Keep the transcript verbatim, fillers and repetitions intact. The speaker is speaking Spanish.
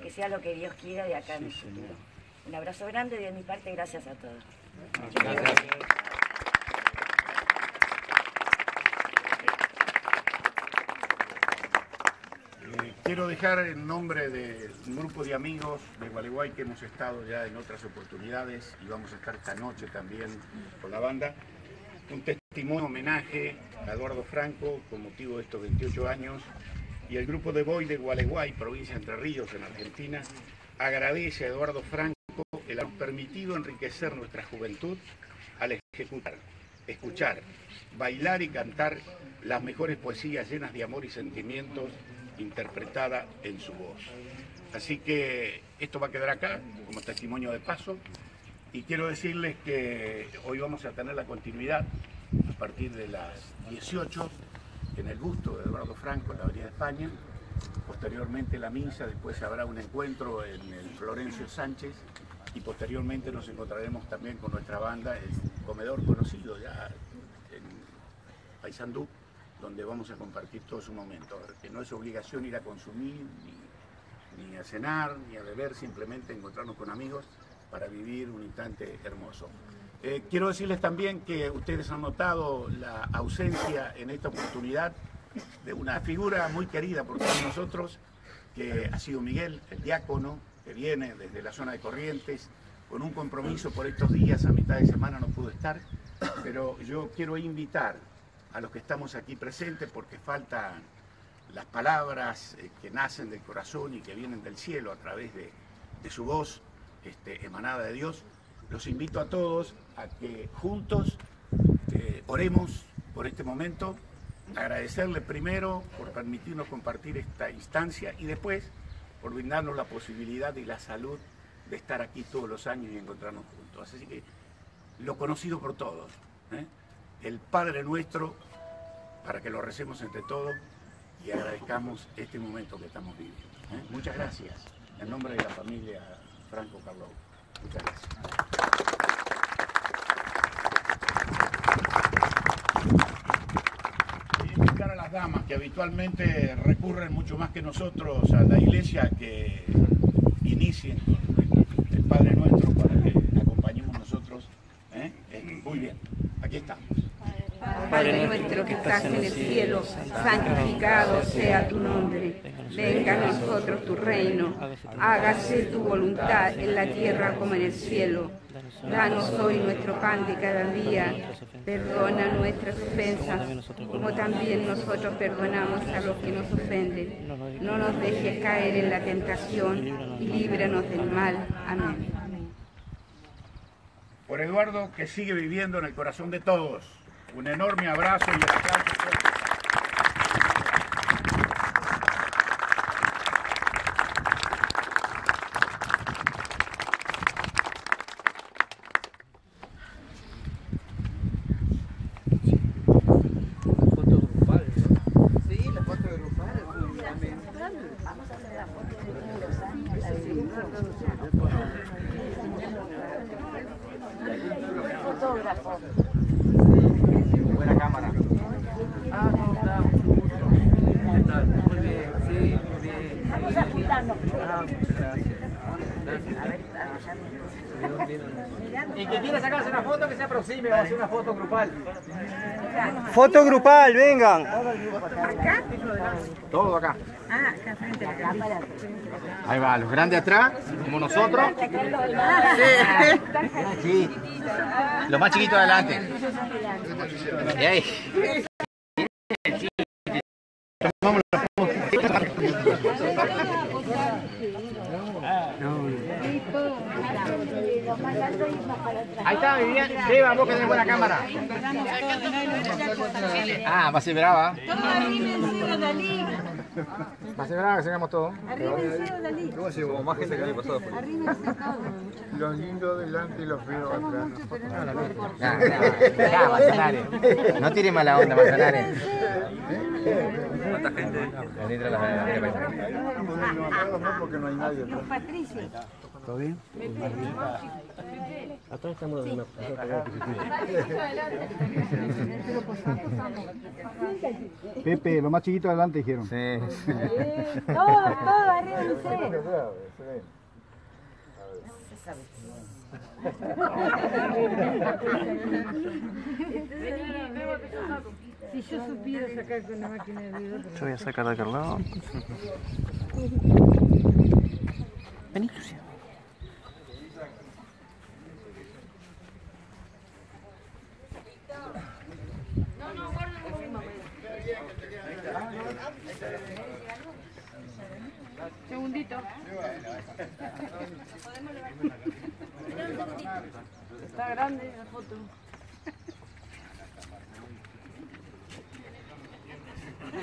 que sea lo que Dios quiera de acá en el futuro. Un abrazo grande de mi parte, gracias a todos. Gracias. Eh, quiero dejar en nombre de un grupo de amigos de Gualeguay que hemos estado ya en otras oportunidades y vamos a estar esta noche también con la banda, un testimonio, homenaje a Eduardo Franco con motivo de estos veintiocho años, y el grupo de Boy de Gualeguay, provincia de Entre Ríos, en Argentina, agradece a Eduardo Franco el haber permitido enriquecer nuestra juventud al ejecutar, escuchar, bailar y cantar las mejores poesías llenas de amor y sentimientos interpretada en su voz. Así que esto va a quedar acá como testimonio de paso, y quiero decirles que hoy vamos a tener la continuidad a partir de las dieciocho en el busto de Eduardo Franco en la Avenida España, posteriormente la misa, después habrá un encuentro en el Florencio Sánchez y posteriormente nos encontraremos también con nuestra banda, el comedor conocido ya en Paysandú, donde vamos a compartir todo su momento, que no es obligación ir a consumir, ni, ni a cenar, ni a beber, simplemente encontrarnos con amigos para vivir un instante hermoso. Eh, quiero decirles también que ustedes han notado la ausencia en esta oportunidad de una figura muy querida por todos nosotros, que ha sido Miguel, el diácono, que viene desde la zona de Corrientes, con un compromiso por estos días, a mitad de semana no pudo estar, pero yo quiero invitar a los que estamos aquí presentes, porque faltan las palabras eh, que nacen del corazón y que vienen del cielo a través de, de su voz este, emanada de Dios. Los invito a todos a que juntos eh, oremos por este momento, agradecerle primero por permitirnos compartir esta instancia y después por brindarnos la posibilidad y la salud de estar aquí todos los años y encontrarnos juntos. Así que lo conocido por todos, ¿eh? el Padre Nuestro, para que lo recemos entre todos y agradezcamos este momento que estamos viviendo. ¿eh? Muchas gracias. En nombre de la familia Franco Carlou. Muchas gracias. Voy a invitar a las damas que habitualmente recurren mucho más que nosotros a la iglesia, que inicien con el Padre Nuestro para que acompañemos nosotros. ¿eh? Eh, muy bien, aquí estamos. Padre nuestro que estás en el cielo, santificado sea tu nombre. Venga a nosotros tu reino. Hágase tu voluntad en la tierra como en el cielo. Danos hoy nuestro pan de cada día. Perdona nuestras ofensas, como también nosotros perdonamos a los que nos ofenden. No nos dejes caer en la tentación y líbranos del mal. Amén. Por Eduardo, que sigue viviendo en el corazón de todos. Un enorme abrazo y el aplauso fuerte. Foto grupal, ¿no? Sí, la foto grupal. Vamos a hacer la foto de los años, la de fotógrafo. Buena cámara. Ah, ¿cómo está? ¿Qué tal? Muy bien, sí, muy bien. Vamos a juntarnos. Ah, muchas gracias. Y que quiera sacarse una foto, que se aproxime, vamos a hacer una foto grupal. Foto grupal, vengan. ¿Acá? Todo acá. Ah, acá frente a la cámara. Ahí va, los grandes atrás, como nosotros. Sí. Los más chiquitos adelante. Y ahí. Tomamos la foto. Ahí está, Vivian. Sí, vamos que tenés buena cámara. Ah, va a ser brava. Va a ser brava que sigamos todo. ¿Cómo así? Como más gente que había pasado por ahí. Los lindos delante y los feos atrás. Ya, ya, Manzanares. No tire mala onda, Manzanares. ¿Cuánta gente? Estamos levantados, no, porque no hay nadie. Los Patricia. ¿Todo bien? Atrás estamos en una Pepe, lo más chiquito adelante dijeron. Sí. Todo, todo, arríbense. Si yo supiera sacar con la máquina de video. Yo voy a sacar de aquel lado. Vení, Lucia. Segundito. Está grande la foto.